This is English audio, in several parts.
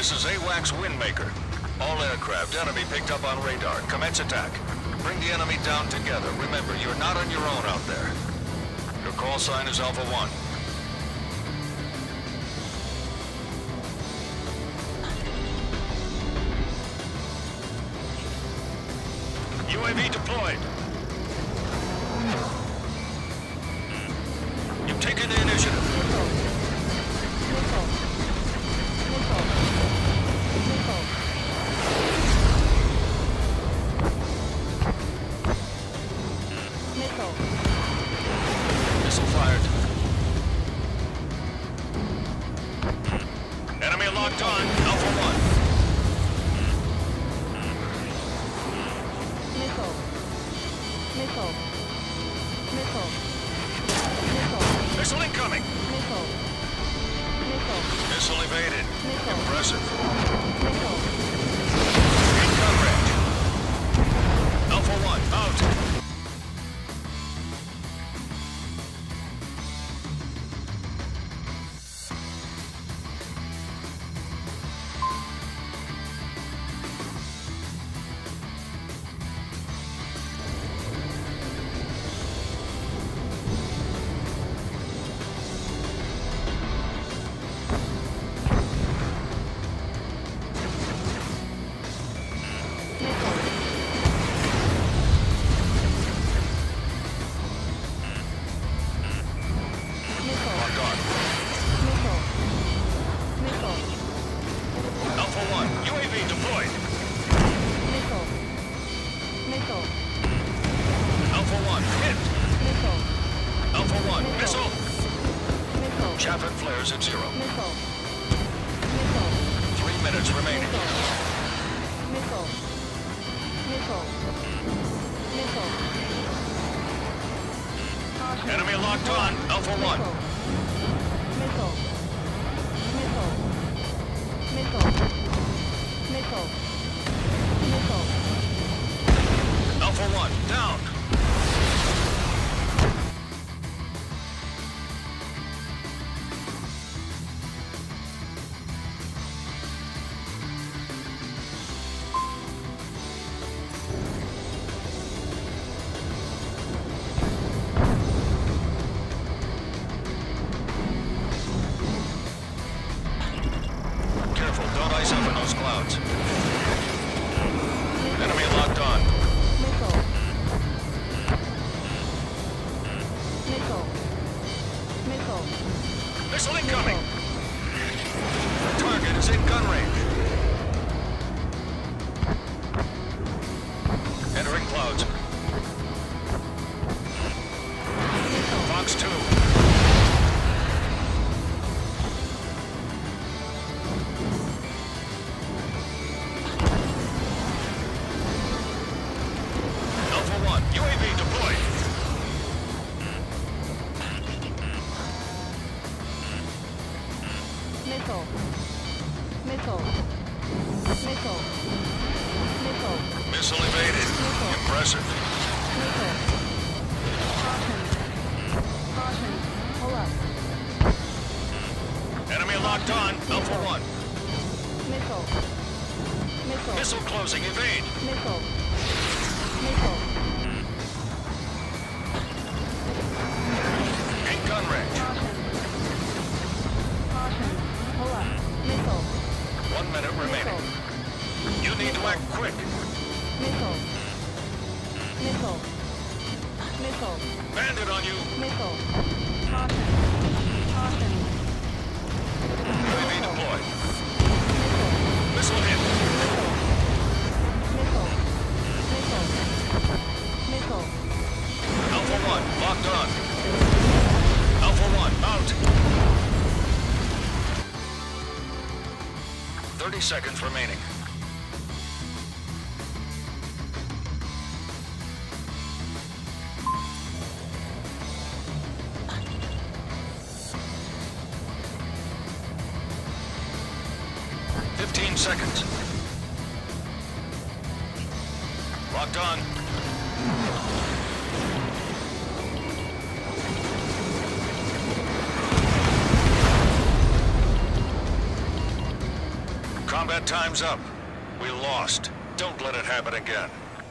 This is AWACS Windmaker. All aircraft, enemy picked up on radar. Commence attack. Bring the enemy down together. Remember, you're not on your own out there. Your call sign is Alpha 1. UAV deployed. You've taken the initiative. Missile fired. Enemy locked on. Alpha 1. Missile incoming. Missile evaded. Impressive. In gun range. Alpha 1 out. Chaffin flares at 0. 3 minutes remaining. Enemy locked on. Alpha 1. Alpha 1 down. Don't ice up in those clouds. Enemy locked on. Missile incoming. Target is in gun range. Entering clouds. Fox 2. UAV deployed. Missile evaded. Impressive. Enemy locked on. Alpha 1. Missile closing. Evade. In gun range. 1 minute remaining. You need to act quick. Bandit on you. UAV deployed. Missile hit. Alpha 1 locked on. Alpha 1 out. 30 seconds remaining. Seconds. Locked on. Combat time's up. We lost. Don't let it happen again.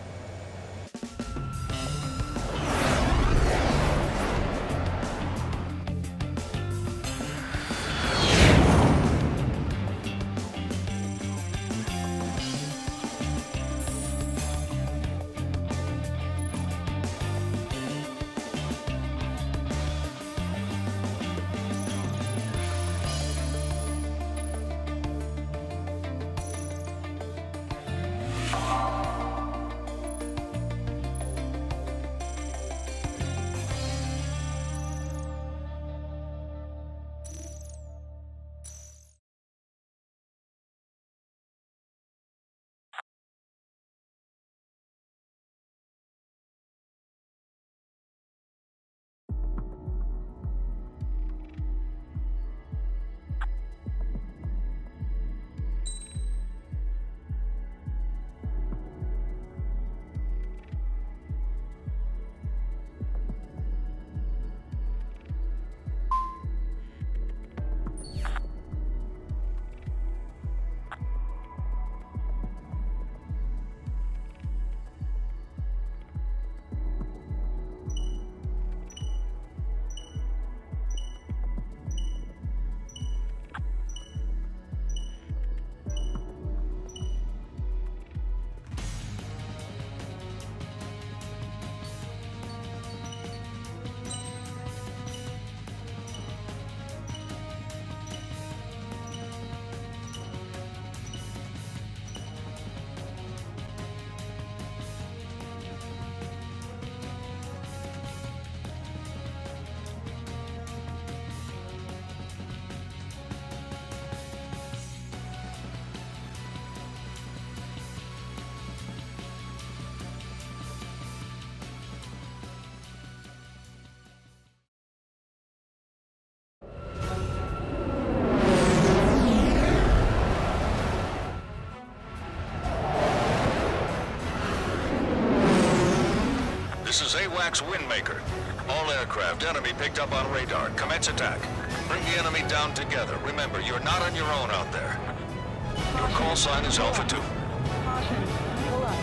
This is AWACS Windmaker. All aircraft, enemy picked up on radar. Commence attack. Bring the enemy down together. Remember, you're not on your own out there. Your call sign is Alpha 2. Caution, pull up.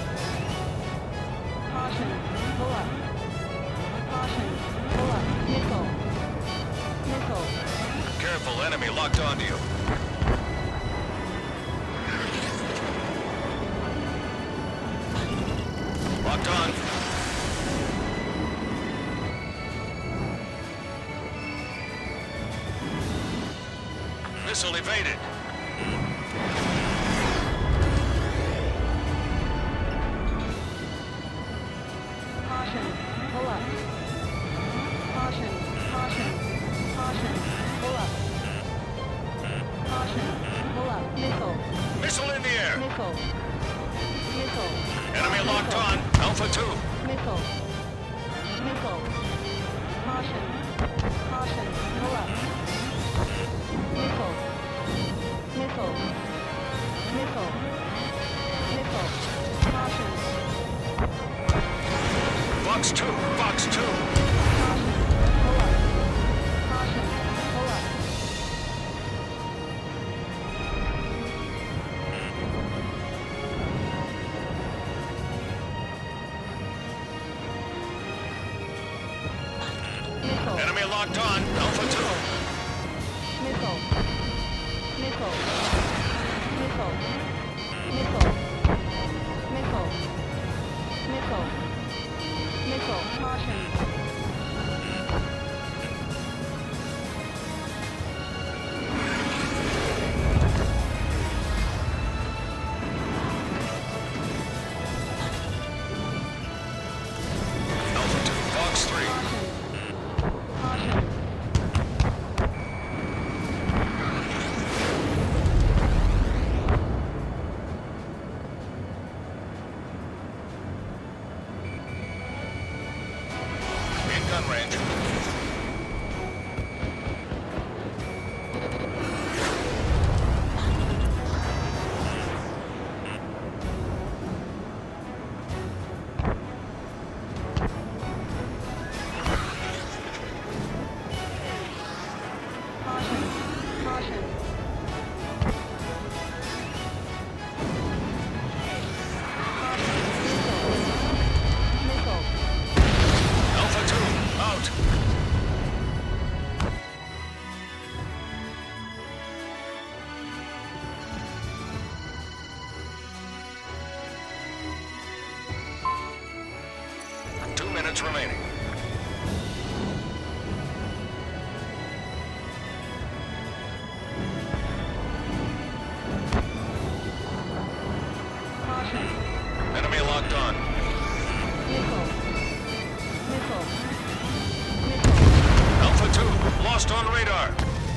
Caution, pull up. Caution, pull up. Missile. Missile. Careful, enemy locked onto you. Locked on. Missile evaded. Caution, pull up. Caution, caution, caution, pull up. Caution, pull up. Missile. Missile in the air. Missile. Missile. Enemy locked on. Alpha 2. Missile. Missile. Caution. Caution. Pull up. Missile. Missile. Missile. Missile. Caution. Fox 2. Fox 2. Caution. Pull up. Caution. Pull up. Missile. Enemy locked on. Alpha 2. Missile. Missile. Missile. Missile. Missile. Missile. Missile. Caution. Alpha 2. Fox 3. Caution. Caution. minutes remaining. Caution. Enemy locked on. Missile. Missile. Missile. Alpha 2, lost on radar.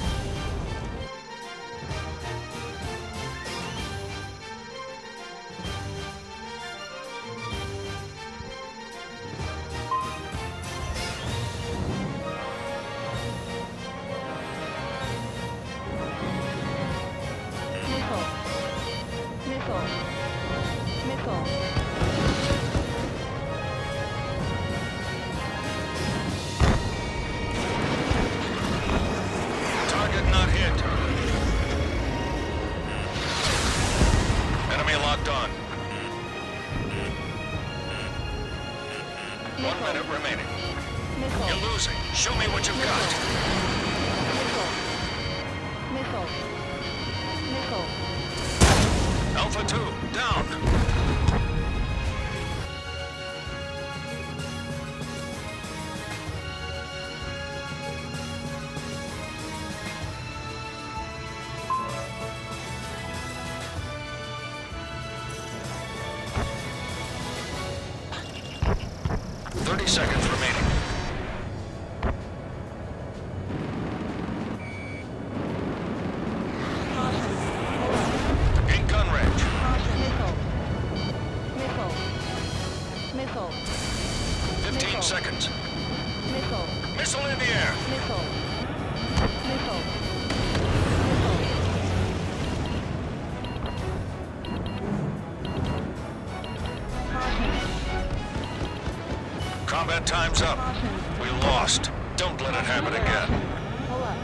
Missile. Missile. Missile. Target not hit. Enemy locked on. 1 minute remaining. Missile. You're losing. Show me what you've got. Missile. Missile. Missile. Alpha 2, down. Seconds remaining. Caution. In gun range. Caution. Missile. Missile. Missile. 15 Missile. seconds. Missile. Missile in the air. Missile. Missile. Missile. Caution. Combat time's up. Caution. We lost. Don't let it happen again. Pull up.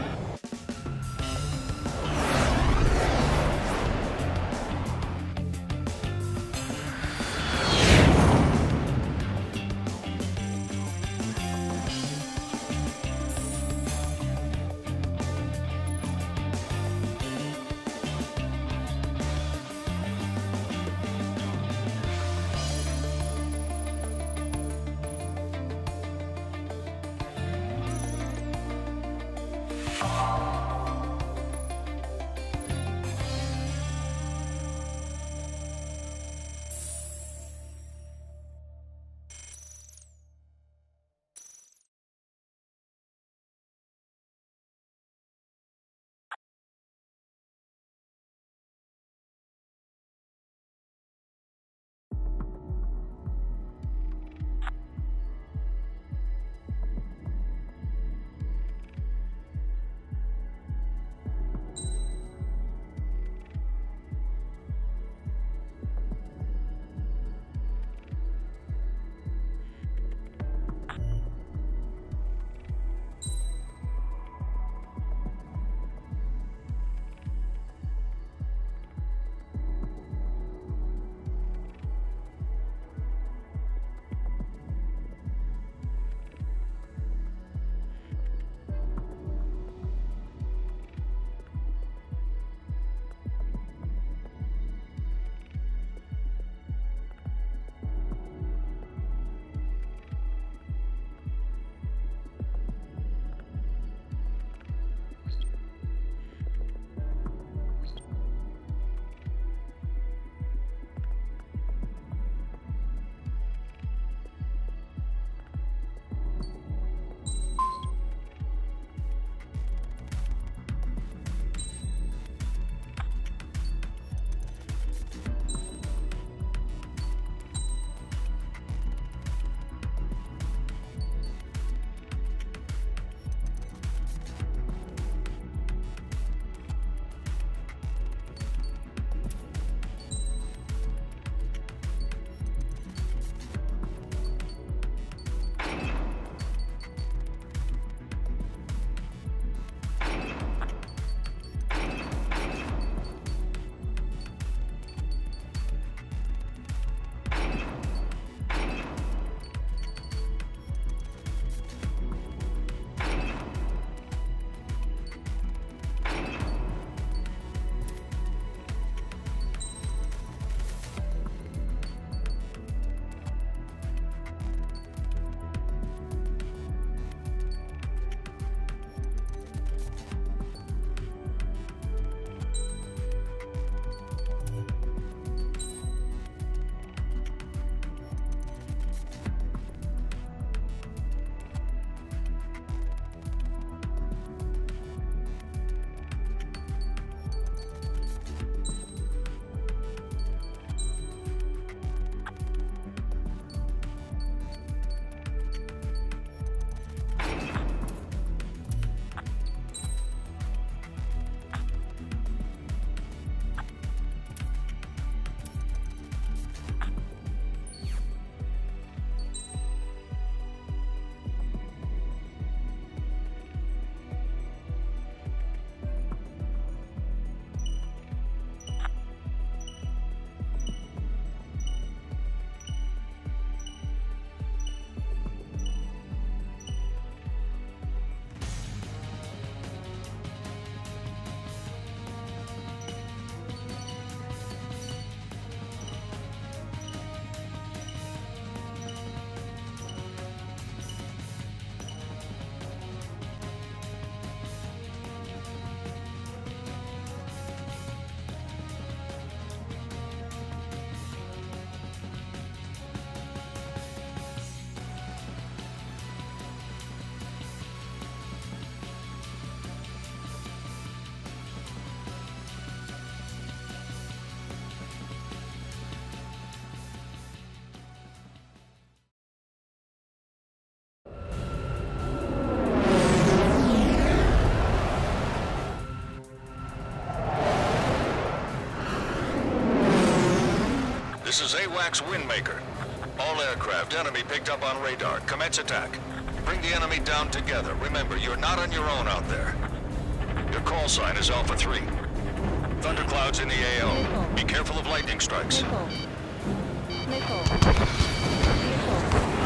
This is AWACS Windmaker. All aircraft, enemy picked up on radar. Commence attack. Bring the enemy down together. Remember, you're not on your own out there. Your call sign is Alpha 3. Thunderclouds in the AO. Be careful of lightning strikes. Missile. Missile. Missile.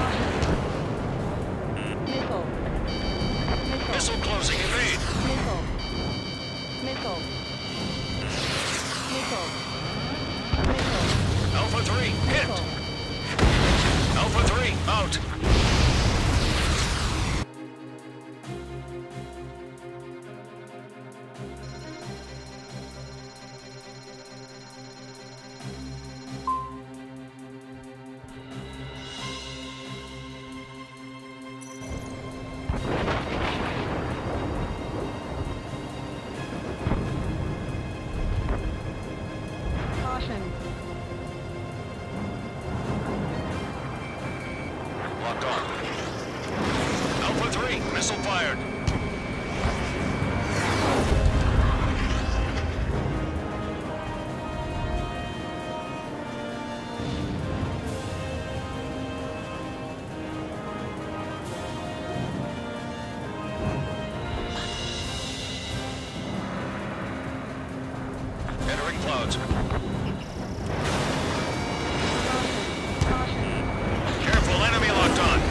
Missile. Missile. Missile closing, evade. Missile. Missile. Missile. Missile. Alpha 3, hit. Missile. Alpha 3, out. Caution. Locked on. Alpha 3, missile fired. Entering clouds. Caution. Careful, enemy locked on.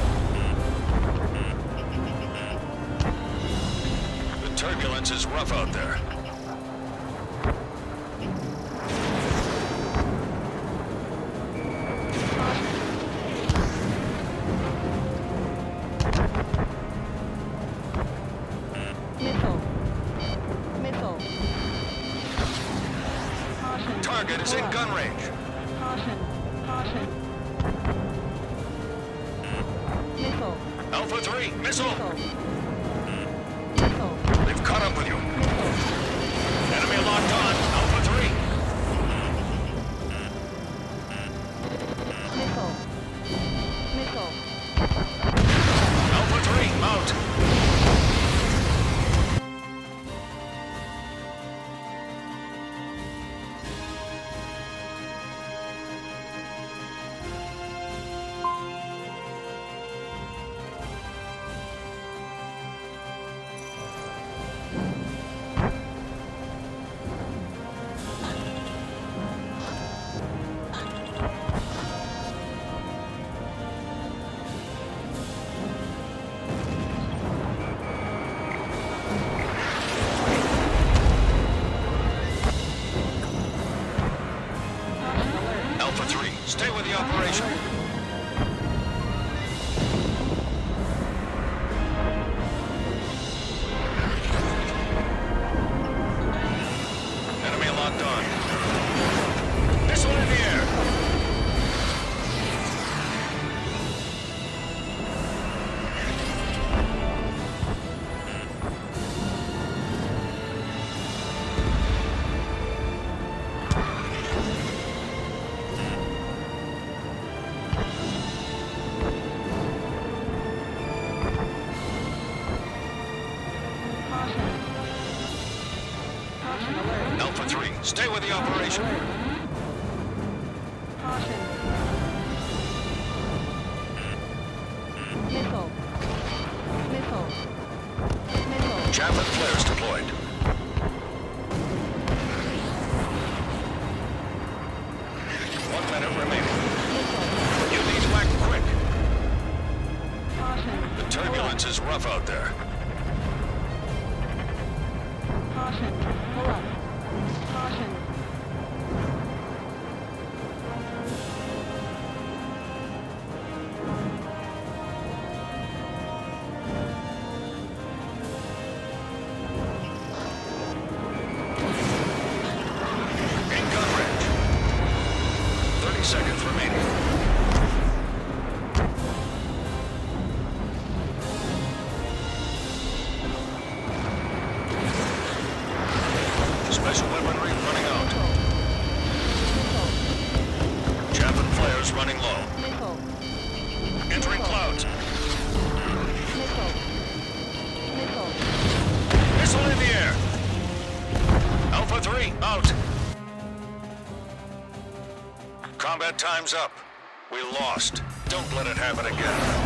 The turbulence is rough out there. Missile. Missile. Caution. Target is in Pull up. gun range. Caution. Caution. Missile. Alpha 3, missile. Missile. Missile. They've caught up with you. Missile. Enemy locked on. Alpha 3. Missile. Missile. Alpha 3, out. Alpha 3, stay with the operation. Enemy locked on. Missile in the air. Caution. Caution alert. Alpha 3, stay with the operation. Caution. Missile. Missile. Missile. Javelin flares deployed. One minute remaining. Missile. You need to act quick. Caution. The turbulence is rough out there. Caution. Pull up. Caution. In gun range. 30 seconds remaining. Special weaponry running out. Combat time's up. We lost. Don't let it happen again.